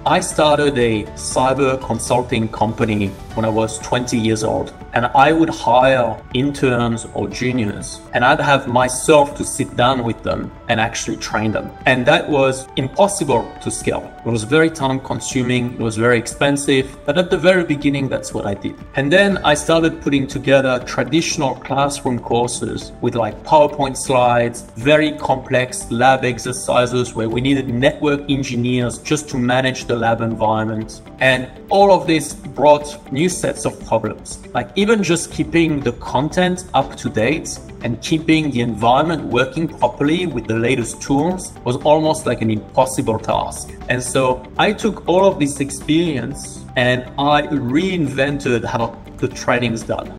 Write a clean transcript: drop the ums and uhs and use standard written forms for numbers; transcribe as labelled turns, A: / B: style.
A: I started a cyber consulting company when I was 20 years old, and I would hire interns or juniors, and I'd have myself to sit down with them and actually train them. And that was impossible to scale. It was very time consuming, it was very expensive, but at the very beginning, that's what I did. And then I started putting together traditional classroom courses with like PowerPoint slides, very complex lab exercises where we needed network engineers just to manage the lab environment. And all of this brought new sets of problems. Like even just keeping the content up to date and keeping the environment working properly with the latest tools was almost like an impossible task. And so I took all of this experience and I reinvented how the training is done.